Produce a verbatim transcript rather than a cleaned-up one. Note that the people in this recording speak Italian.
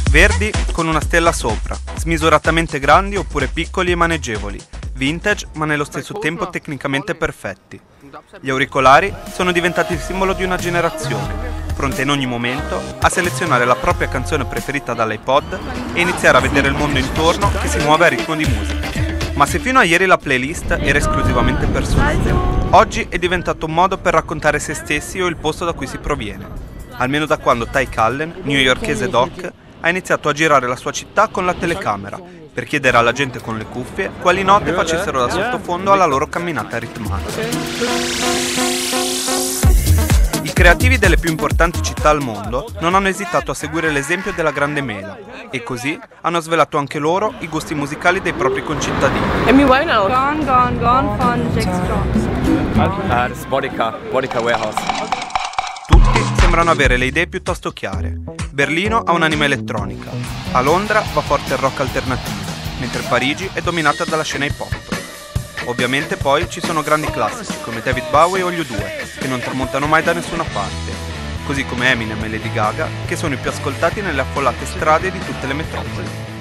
Verdi con una stella sopra, smisuratamente grandi oppure piccoli e maneggevoli, vintage ma nello stesso tempo tecnicamente perfetti. Gli auricolari sono diventati il simbolo di una generazione, pronta in ogni momento a selezionare la propria canzone preferita dall'iPod e iniziare a vedere il mondo intorno che si muove a ritmo di musica. Ma se fino a ieri la playlist era esclusivamente per suono, oggi è diventato un modo per raccontare se stessi o il posto da cui si proviene. Almeno da quando Ty Cullen, newyorkese doc, ha iniziato a girare la sua città con la telecamera per chiedere alla gente con le cuffie quali note facessero da sottofondo alla loro camminata ritmata. I creativi delle più importanti città al mondo non hanno esitato a seguire l'esempio della grande mela e così hanno svelato anche loro i gusti musicali dei propri concittadini. Amy Winehouse. Gone, Gone, Gone von Jack Strauss. Uh, das ist Bodyka, Bodyka Warehouse. Tutti sembrano avere le idee piuttosto chiare. Berlino ha un'anima elettronica, a Londra va forte il rock alternativo, mentre Parigi è dominata dalla scena hip hop. Ovviamente poi ci sono grandi classici come David Bowie o gli U due, che non tramontano mai da nessuna parte, così come Eminem e Lady Gaga, che sono i più ascoltati nelle affollate strade di tutte le metropoli.